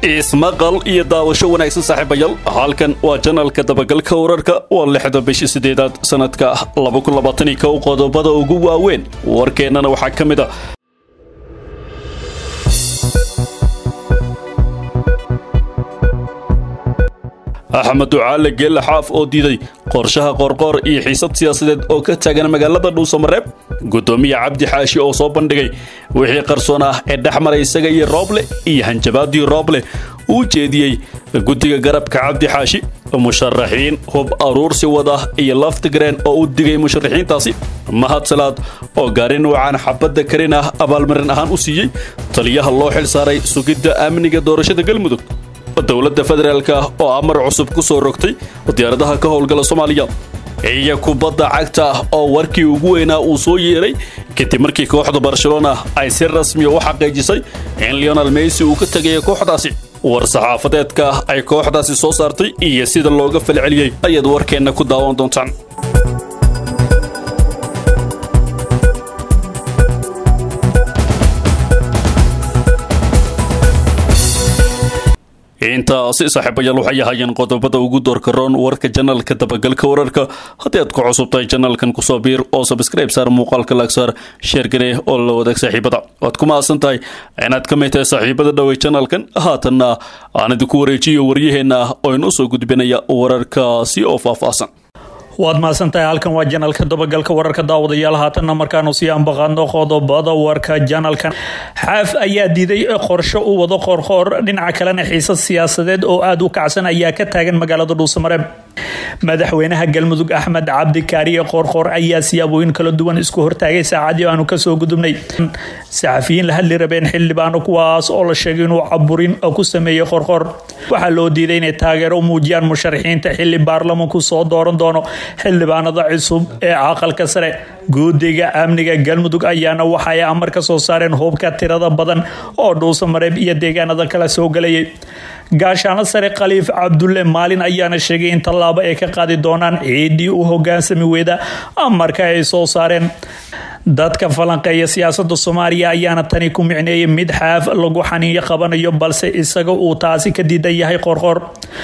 ismaqal iyo daawasho wanaagsan saaxiibayaal halkan waa channelka dabagalka wararka waa 6 bishii 8aad sanadka 2020 qodobada ugu waaweyn warkeenana waxa kamid ah أحمد دعالة جل حاف أو ديدي قرشها قرقر إيه حيصة سياسة أو كتاجنا مجلة دوس مرب قدومي عبد حاشي أو صوبان دقي وحي قرصنا الدحمر يسجي الرابلة إيه هنجبادي الرابلة وجدي قدي جرب كعبد حاشي المشرحين هب أرور سوده إيه لفت جرين أو دقي مشرحين تاسي مهات سلاد أو قارن وعن حبة ذكرنا أبال مرن أهان أسيجي طليها الله حل صاري سجد أمني قدورشة قلمدك dowladda federaalka oo amar cusub ku soo rogtay diyaaradaha ka howlgala Soomaaliya iyo kubadda cagta oo warkii ugu weynaa uu soo yeeray kadib markii kooxda Barcelona ay si rasmi ah u xaqiijisay in Lionel Messi uu ka tagay kooxdaasi war saxaafadeedka ay kooxdaasi soo saartay iyo sida looga falceliyay ayad warkeena ku daawan doontaan inta si saaxiibayaal waxay hayeen qodobada ugu doorka roon warka channelka dabagalka wararka hadii aad ku cusubtahay channelkan ku soo biir oo subscribe saar muuqaalka like saar share garee oo la wadaag saaxiibada waad ku maasantahay inaad ka mid tahay saaxiibada dhawey channelkan haatanna aan idinku wareejiyo waryaheena oo inoo soo gudbinaya wararkaasi oo faahfaahsan waad maasantahay halkan waa channelka dabagalka wararka daawadayaal haatanna markaanu sii anbaqaano qodobada warka channelkan xaaf ayaa diiday qorshe uu wado qorqor dhinaca kalena xiisad siyaasadeed oo aad u kacsan ayaa ka taagan magaalada Dhuusamareeb madaxweynaha galmudug Axmed Cabdi Kaariye qorqor ayaa siyaabooyin kala duwan isku hortaagay saacadii aanu ka soo gudubnay saxafiyiin la hadli rabeen xildhibaan kuwaas oo la sheegay inuu caburin ku sameeyay qorqor waxa loo diiday inay taageero muujiyaan musharaxiinta xilli baarlamaanku soo dooran doono xildhibaanada cusub ee aqalka sare guudiga amniga galmudug ayaana waxa ay amar ka soo saareen hubka tirada badan oo Dhuusamareeb iyo deegaanada kala soo galayay gaashaana sare Khaliif Cabdulle Maalin ayaana sheegay in tallaabo ay ka qaadi doonaan ciidii u hogaansami weeda amarka ay soo saareen dadka falanqeeya siyaasadda Soomaaliya ayaana tani ku micneeyay mid xaaf lagu xaniyo qabanayo balse isaga uu taasi ka diidan yahay qorqor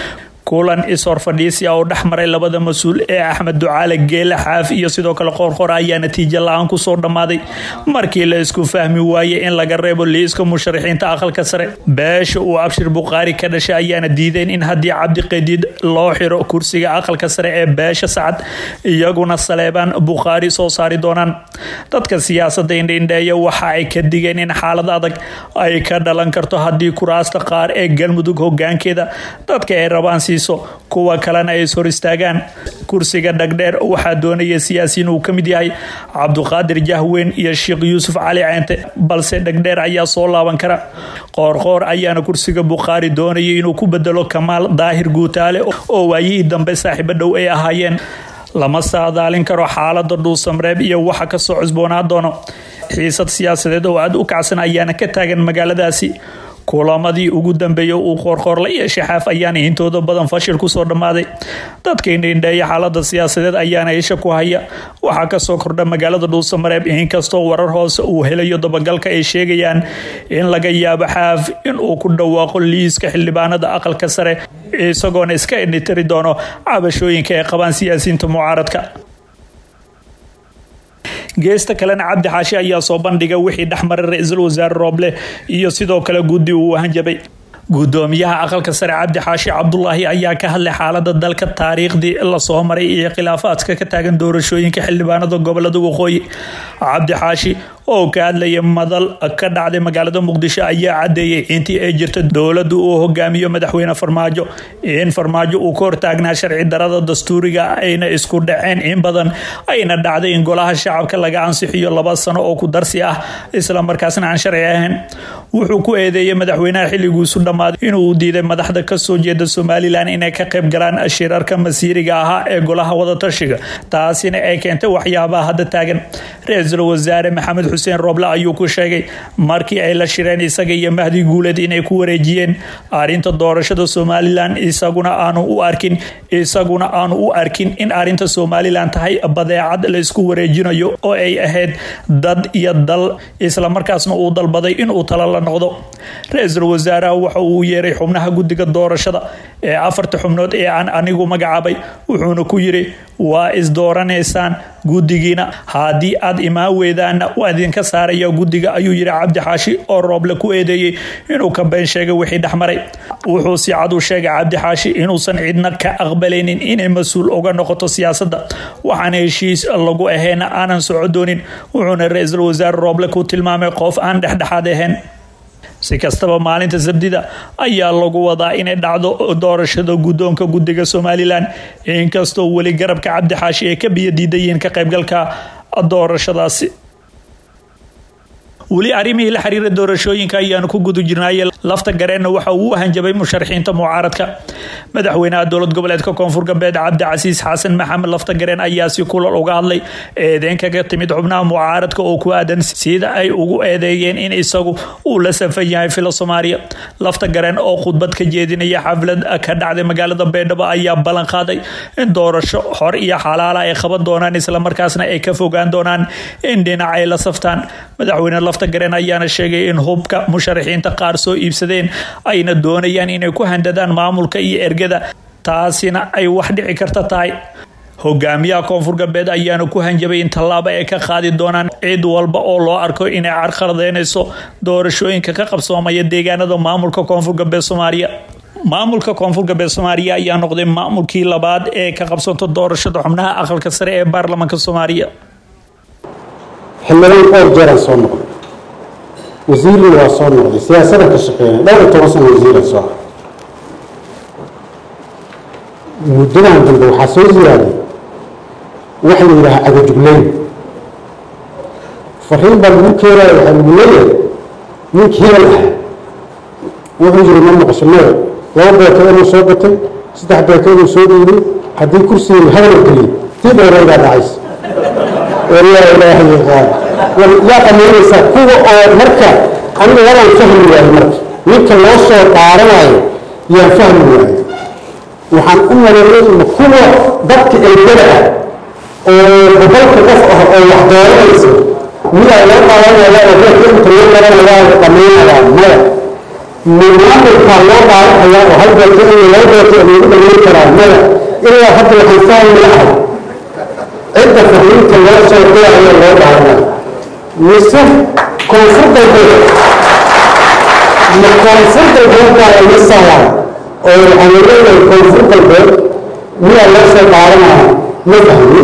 kulan isor fadhiisiya oo dhaxmaray labada mas'uul ee Axmed Ducaale Geele Xaaf iyo sidoo kale qorqor ayaa natiijo la'aan ku soo dhamaaday markii la isku fahmi waayay in laga reebo liiska musharaxiinta aqalka sare beesha uu Abshir Buqaari ka dhashay ayaana diideen in hadii Cabdi Qadiid loo xiro kursiga aqalka sare ee beesha Sacad iyaguna Saleebaan Buqaari soo saari doonaan dadka siyaasadda indheeya waxa ay ka digeen in xaalad adag ay ka dhalan karto hadii kuraasta qaar ee galmudug hoggaankeeda dadka ay rabaan kuwa kalena ay soo istaagaan kursiga dhagdheer waxa doonaya siyaasiyiin uu kamid yahay Cabduqaadir Jahween iyo Sheekh Yuusuf Cali Caynte balse dhagdheer ayaa soo laaban kara qorqor ayaana kursiga Buqaari doonaya inuu ku bedelo Kamaal Daahir Guutaale oo waayii dambe saaxiibo dhow ay ahaayeen lama saadaalin karo xaaladda Dhuusamareeb iyo waxa ka soo cusboonaa doono xiisad siyaasadeed oo aad u kacsan ayaana ka taagan magaaladaasi kulamadii ugu dambeeyay uu qorqor la yeeshay xaaf ayaana intooda badan fashil ku soo dhamaaday dadka indheeya xaaladda siyaasadeed ayaana isha ku haya waxa ka soo kordha magaalada Dhuusamareeb in kastoo warar hoose uu helayo dabagalka ay sheegayaan in laga yaabo xaaf in uu ku dhawaaqo liiska xildhibaanada aqalka sare isagoona iska indhitiri doono cabashooyinka ay qabaan siyaasiyiinta mucaaradka geesta kalena Cabdi Xaashi ayaa soo bandhigay wixii dhaxmaray ra'iisul wasaare Roble iyo sidoo kale guddi uu hanjabay gudoomiyaha aqalka sare Cabdi Xaashi Cabdullaahi ayaa ka hadlay xaaladda dalka taariikhdii la soo maray iyo khilaafaadka ka taagan doorashooyinka xildhibaanada gobolada waqooyi Cabdi Xaashi oo ka hadlaya madal ka dhacday magaalada Muqdisho ayaa cadeeyay intii ay jirto dawladdu uu hogaamiyo madaxweyne Farmaajo in Farmaajo uu ka hortaagnaa sharci darada dastuuriga ayna isku dhaceen in badan ayna dhacday in golaha shacabka laga ansixiyo 2 sano oo ku darsi ah isla markaasna aan sharci ahayn wuxuu ku eedeeyay madaxweynaha xilligiisu dhamaaday inuu diiday madaxda ka soo jeeda Somaliland inay ka qayb galaan shirarka masiiriga ah ee golaha wada tashiga taasina ay keentay waxyaabaha hadda taagan ra'iisul wasaare Maxamed xuseen rooble ayuu ku sheegay markii ay la shireen isaga iyo Mahdi Guuleed inay ku wareejiyeen arinta doorashada Somaliland isaguna aanu u arkin in arinta Somaliland tahay badeecad la isku wareejinayo oo ay ahayd dad iyo dal isla markaasna uu dalbaday in uu tala la noqdo ra'iisul wasaaraha waxa uu yeeray xubnaha guddiga doorashada ee 4 xubnood ee aan anigu magacaabay wuxuuna ku yiri waa is dooranaysaan guddigiina haddii aad imaan weydaan waa idinka saaraya guddiga ayuu yiri Cabdi Xaashi oo Rooble ku eedeeyay inuu ka been sheegay wixii dhaxmaray wuxuu si cad u sheegay Cabdi Xaashi inuusan cidna ka aqbalaynin inay mas'uul uga noqoto siyaasadda waxaana heshiis lagu ahayn aanan socodoonin wuxuuna ra'iisul wasaare Rooble ku tilmaamay qof aan dhexdhexaad ahayn si kastaba maalinta Sabtida ayaa lagu wadaa inay dhacdo doorashada guddoonka guddiga Somaliland inkastoo wali garabka Cabdi Xaashi ay ka biyadiidayeen ka qaybgalka doorashadaasi wali arimihii la xiriira doorashooyinka ayaan ku gudu jirnay lafta gareena waxa uu hanjabay musharaxiinta mucaaradka madaxweynaha dowlad goboleedka Koonfur Galbeed Cabdi Casiis Xasan Maxamed lafta gareen ayaa si kulal uga hadlay eedeynka ka timid xubnaha mucaaradka oo ku aadan sida ay ugu eedeeyeen in isagu uu la safan yahay fila Soomaaliya lafta gareen oo khudbad ka jeedinaya xaflad ka dhacday magaalada Beedhabo ayaa ballan qaaday in doorasho xor iyo xalaal ay qaban doonaan isla markaasna ay ka fogaan doonaan in dhinacay la saftaan madaxweynaha gareen ayaana sheegay in hubka musharaxiinta qaar soo iibsadeen ayna doonayaan inay ku handadaan maamulka iyo ergada taasina ay wax dhici karta tahay hogaamiyaha Koonfur Galbeed ayaana ku hanjabay in tallaabo ay ka qaadi doonaan cid walba oo loo arko inay carqaladeynayso doorashooyinka ka qabsoomaya deegaanada maamulka Koonfur Galbeed Soomaaliya maamulka Koonfur Galbeed Soomaaliya ayaa noqday maamulkii labaad ee ka qabsanto doorashada xubnaha aqalka sare ee baarlamaanka Soomaaliya xildhibaan oo jeeran soo noqday وزير الوصول نقدي سياسة كشقين دولة توصل وزير الصح مدنا عند الحسوس زيادة واحد يروح على جبلين فرحين بالمكيرة الحملية مكيرة وحجر من قسمه لو بيتين صوبته ستة بيتين صوبيني هذه كرسي هذا الدليل تبغى رأي عايز ولا إله إلا الله لا تميز كوه أو مركب أنا ولا الفهم ولا المركب يمكن لو صار طارئ يفهم ولا وحن أمر الرجل كوه ضبط البلد وضبط قفه أو وحداريس ولا لا طارئ ولا يمكن تغير ولا تميز ولا ما من هذا الكلام على وهل بيتين ولا بيتين يقدر يكرر ما إلا حتى الحساب الأحد أنت فهمت الله سيطيع على الله تعالى يوسف كونفورت البيت كونفورت البيت على السلام أو العملية كونفورت البيت هي الله سيطيع نفهمه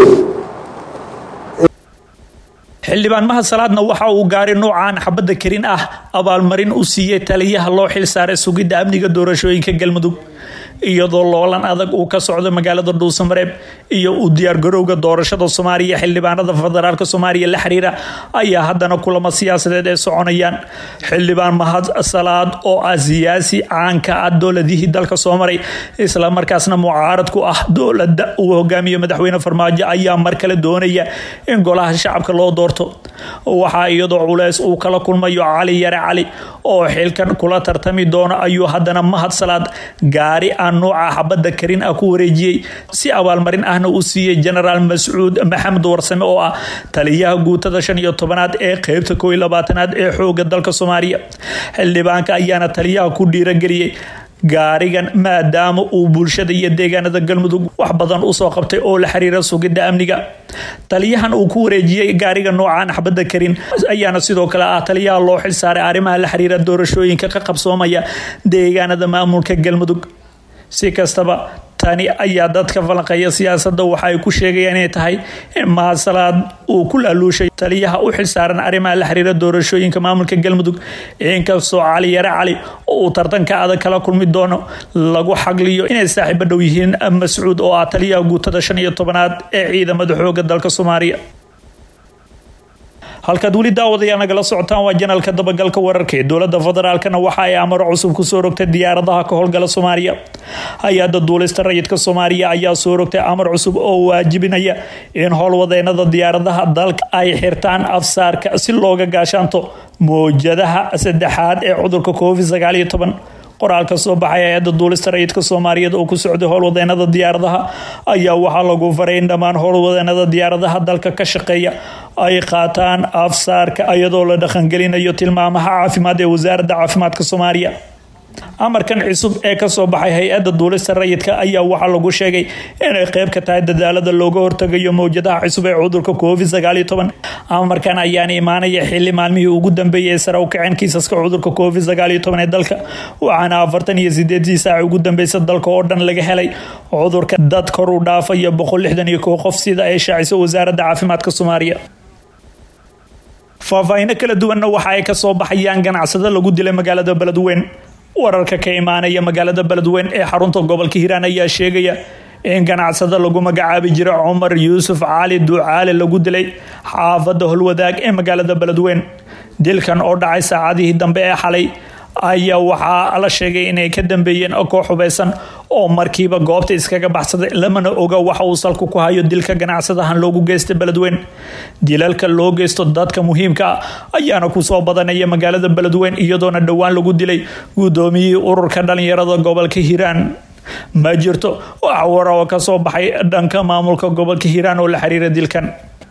xildhibaan mahad salaadna waxa uu gaaray noocaan xabada karin ah abaalmarin u siiyay taliyaha loo xil saaray sugidda amniga doorashooyinka Galmudug iyadoo loolan adag uu ka socdo magaalada Dhuusamareeb iyo u diyaar garowga doorashada Soomaaliya xildhibaanada federaalka Soomaaliya la xiriira ayaa haddana kulamo siyaasadeed ee soconayaan xildhibaan mahad salaad oo siyaasi caan ka ah dowladihii dalka Soomaaliya isla markaasna mucaarad ku ah dowladda uu hogaamiyo madaxweyne Farmaajo ayaa mar kale doonaya in golaha shacabka loo doorto waxa iyadoo culays uu kala kulmayo Cali Yare Cali oo xilkan kula tartami doona ayuu haddana mahad salaad gaari nooca xabada karin ku wareejiyay si abaalmarin ahna u siiyay General Mas'uud Maxamed Warsame oo ah taliyaha guutada 15aad ee qaybta 12aad ee xooga dalka Soomaaliya xildhibaanka ayaana taliyaha ku dhiirageliyay gaarigan maadaama uu bulshada iyo deegaanada Galmudug wax badan u soo qabtay oo la xiriira sugidda amniga taliyahan uu ku wareejiyay gaariga noocan xabada karin ayaana sidoo kale ah taliyaha loo xil saaray arrimaha la xiriira doorashooyinka ka qabsoomaya deegaanada maamulka Galmudug si kastaba tani ayaa dadka falanqeeya siyaasadda waxa ay ku sheegayaan inay tahay in mahad salaad uu ku laaluushay taliyaha u xil saaran arrimaha la xiriira doorashooyinka maamulka Galmudug inkastoo Cali Yare Cali oo tartanka adag kala kulmi doono lagu xagliyo inay saaxiibo dhow yihiin Mas'uud oo ah taliyaha guutada 15aad ee ciidamada xooga dalka Soomaaliya halkaad weli daawadayaal nagala socotaan waa janalka dabagalka wararka ee dowladda federaalkana waxa ay amaro cusub ku soo rogtay diyaaradaha ka howlgala Soomaaliya. Hay'adda duulista rayidka Soomaaliya ayaa soo rogtay amar cusub oo waajibinaya in howlwadeennada diyaaradaha dalka ay xirtaan afsaarka si looga gaashaanto mowjadaha saddexaad ee cudurka COVID-19. qoraal ka soo baxay hay'adda duulista rayidka Soomaaliyeed oo ku socday howlwadeennada diyaaradaha ayaa waxaa lagu faray in dhammaan howlwadeennada diyaaradaha dalka ka shaqeeya ay qaataan afsaarka iyadoo la dhaqangelinayo tilmaamaha caafimaad ee wasaaradda caafimaadka Soomaaliya. amarkan cusub ee ka soo baxay hay'adda duulista rayidka ayaa waxaa lagu sheegay inay qayb ka tahay dadaalada looga hortagayo mowjadaha cusub ee cudurka COVID-19. amarkan ayaa imaanaya xilli maalmihii ugu dambeeyay sare u kaceen kiisaska cudurka COVID-19 ee dalka, waxaana 48 saac ugu dambeysay dalka oo dhan laga helay cudurka dad kor u dhaafaya 161 qof sida ay shaacisay wasaaradda caafimaadka Soomaaliya. faahfaahin kala duwanna waxa ay ka soo baxayaan ganacsada lagu dilay magaalada Beledweyne. wararka ka imaanaya magaalada Beledweyne ee xarunta gobolka Hiiraan ayaa sheegaya in ganacsada lagu magacaabi jiray Cumar Yuusuf Cali Ducaale lagu dilay xaafadda Holwadaag ee magaalada Beledweyne. dilkan oo dhacay saacadihii dambe ee xalay ayaa waxaa la sheegay inay ka dambeeyeen koox hubeysan oo markiiba goobta iskaga baxsaday, lamana oga waxa uu salku ku hayo dilka ganacsadahan loogu geystay Beledweyne. dilalka loo geysto dadka muhiimka ah ayaana ku soo badanaya magaalada Beledweyne iyadoona dhawaan lagu dilay gudoomiyihii ururka dhalinyarada gobolka Hiiraan. ma jirto wax war oo ka soo baxay dhanka maamulka gobolka Hiiraan oo la xiriira dilkan.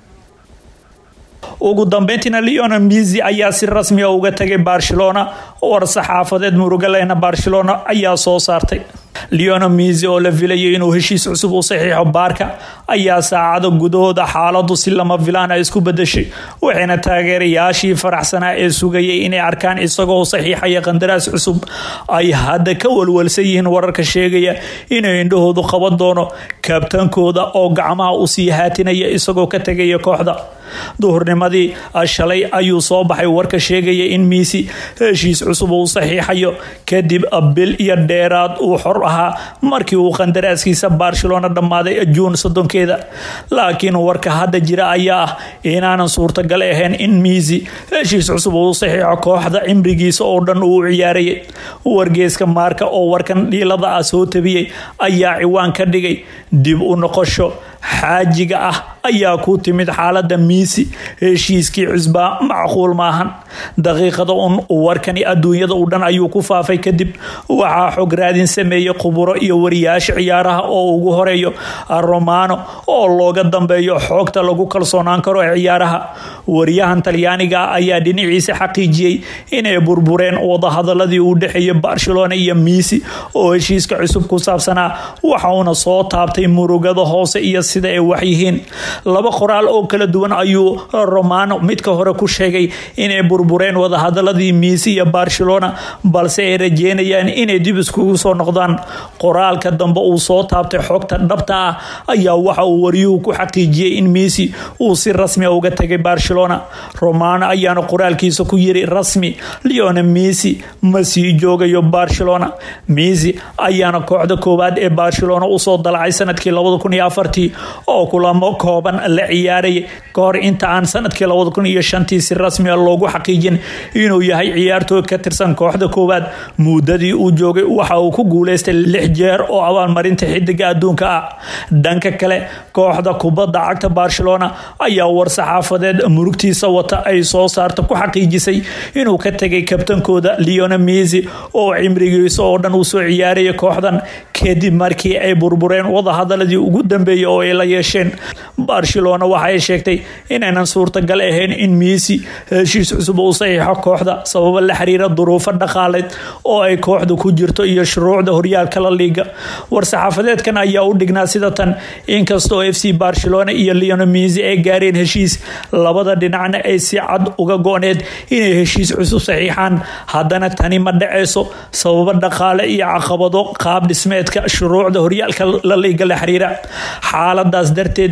ugu dambeyntiina Lionel Messi ayaa si rasmi ah uga tagay Barcelona. war saxaafadeed muruga lehna Barcelona ayaa soo saartay. Lionel Messi oo la filayay inuu heshiis cusub u saxiixo Barca ayaa saacado gudahooda xaaladu si lama filaan ah isku bedeshay, waxayna taageerayaashii faraxsanaa ee sugayay inay arkaan isagoo saxiixaya qandaraas cusub ay hadda ka walwalsan yihiin wararka sheegaya inay indhahoodu qaban doono kabtankooda oo gacmaha u sii haatinaya isagoo ka tagaya kooxda. duhurnimadii shalay ayuu soo baxay warka sheegaya in Messi heshiis cusub uu saxiixayo kadib bil iyo dheeraad uu xor ahaa markii uu qandaraaskiisa Barcelona dhamaaday June 3-keeda. laakiin warka hadda jira ayaa ah inaanan suurtagal ahayn in Messi heshiis cusub uu saxiixo kooxda cimrigiisa oo dhan uu ciyaarayay. wargeyska Marca oo warkan dhiilada ah soo tabiyay ayaa ciwaan ka dhigay dib u noqosho xaajiga ah ayaa ku timid xaaladda Messi. heshiiskii cusbaa macquul maahan. daqiiqada warkani adduunyada u dhan ayuu ku faafay kadib waxaa xog raadin sameeyay khuburo iyo wariyaasha ciyaaraha oo ugu horeeyo Romano oo looga dambeeyo xogta lagu kalsoonaan karo ee ciyaaraha. wariyahan Talyaaniga ayaa dhinaciisa xaqiijiyay inay burbureen wadahadaladii u dhaxeeyay Barcelona iyo Messi oo heshiiska cusub ku saabsanaa, waxa uuna soo taabtay murugada hoose iyo sida ay wax yihiin. laba qoraal oo kala duwan ayuu Romano midka hore ku sheegay inay burbureen wadahadaladii Messi iyo Barcelona, balse ay rajeynayaan inay dib iskugu soo noqdaan. qoraalka dambe uu soo taabtay xogta dhabta ah ayaa waxa uu wariyuhu ku xaqiijiyay in Messi uu si rasmi ah uga tagay Barcelona. Romano ayaana qoraalkiisa ku yiri rasmi Lionel Messi ma sii joogayo Barcelona. Messi ayaana kooxda koowaad ee Barcelona u soo dalacay sanadkii 2004 oo kulamo kooban la ciyaaray kahor inta aan sanadkii 2005 si rasmi ah loogu xaqiijin inuu yahay ciyaartooy ka tirsan kooxda koowaad. muddadii uu joogay waxa uu ku guuleystay 6 jeer oo abaalmarinta xidiga adduunka ah. dhanka kale kooxda kubadda cagta Barcelona ayaa war saxaafadeed murugtiisa wata ay soo saarta ku xaqiijisay inuu ka tagay kabtankooda Lionel Messi oo cimrigiisa oo dhan uu soo ciyaaray kooxdan kadib markii ay burbureen wadahadaladii ugu dambeeyay oo ay la yeesheen. Barcelona waxay sheegtay inaynan suurtagal ahayn in Messi heshiis cusub uu saxiixo kooxda sabab la xiriira duruufo dhaqaaleed oo ay kooxdu ku jirto iyo shuruucda horyaalka La Liga. war saxaafadeedkan ayaa u dhignaa sida tan: inkastoo FC Barcelona iyo Lionel Messi ay gaareen heshiis, labada dhinacna ay si cad uga go'need inay heshiis cusub saxiixaan, haddana tani ma dhaceyso sabab dhaqaale iyo caqabado qaab dhismeedka shuruucda horyaalka La Liga la xiriira. xaaladaas darteed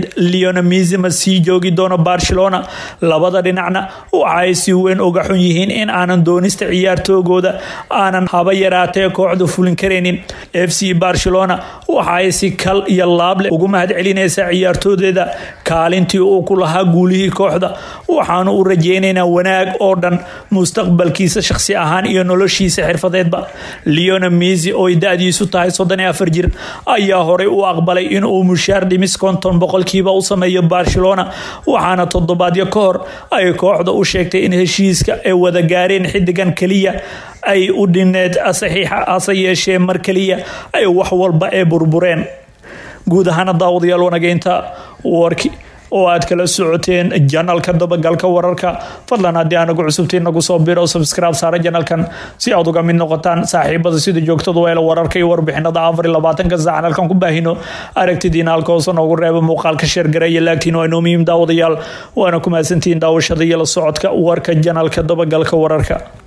Lionel Messi ma sii joogi doono Barcelona. Labada dhinacna waxa ay si weyn uga xun yihiin in aanan doonista ciyaartoygooda aanan haba yaraatee kooxdu fulin kareenin. FC Barcelona waxa ay si kal iyo laab leh ugu mahadcelinaysaa ciyaartooydeeda kaalintii uu ku lahaa guulihii kooxda, waxaanu u rajeynaynaa wanaag oo dhan mustaqbalkiisa shakhsi ahaan iyo noloshiisa xirfadeedba. Lionel Messi oo da'diisu tahay 34 jir ayaa horey u aqbalay in uu mushaar dhimis 50% u sameeyo Barcelona, waxaana toddobaadyo ka hor ay kooxda u sheegtay in heshiiska ay wada gaareen xidigan kaliya ay u dhineed saxiixa ase yeeshee mar kaliya ay wax walba ee burbureen. guud ahaan daawadayaal wanageynta warki oo aad kala socoteen janalka dabagalka wararka, fadlan haddii aanagu cusubtiin nagu soo biro subscribe saara janalkan si aad uga mid noqotaan saaxiibada sida joogtada weela wararka iyo warbixinada 24 saac halkan ku baahino. aragtidiina halka hoose noogu reebo, muuqaalka share gareeya, laakiin waa inoo muhiim daawadayaal, waana ku mahadsantihiin daawashada iyo la socodka warka janalka dabagalka wararka.